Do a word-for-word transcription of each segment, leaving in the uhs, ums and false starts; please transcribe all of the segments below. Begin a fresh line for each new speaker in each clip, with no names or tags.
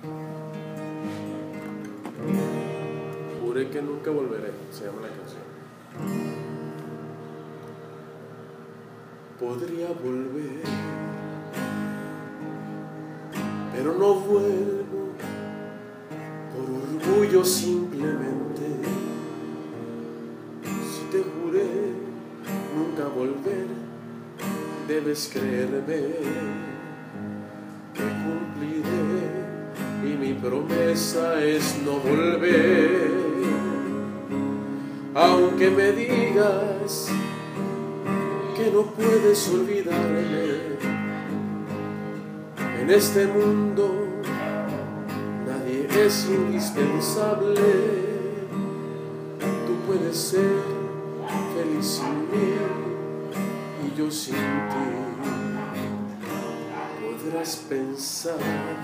Juré que nunca volveré, se llama la canción. Podría volver, pero no vuelvo por orgullo simplemente. Si te juré nunca volver, debes creerme que cumpliré y mi promesa es no volver. Aunque me digas que no puedes olvidarme, en este mundo nadie es indispensable. Tú puedes ser feliz sin mí y yo sin ti. Podrás pensar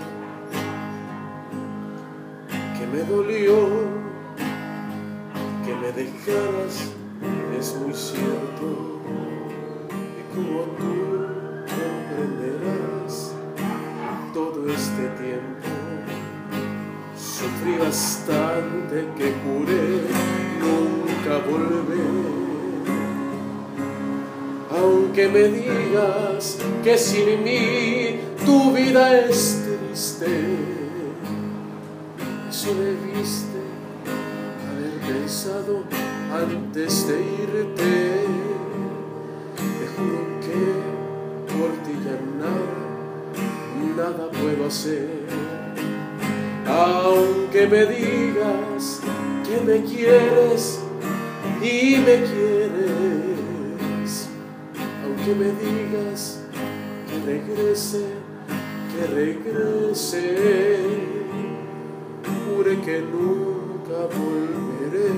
que me dolió que me dejaras, es muy cierto, y como tú comprenderás, todo este tiempo sufrí bastante que juré nunca volver. Aunque me digas que sin mí tu vida es triste, eso debiste haber pensado antes de irte. Te juro que por ti ya nada, nada puedo hacer. Aunque me digas que me quieres y me quieres, aunque me digas que regrese, que regrese, jure que nunca volveré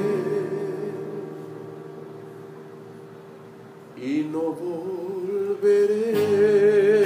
y no volveré.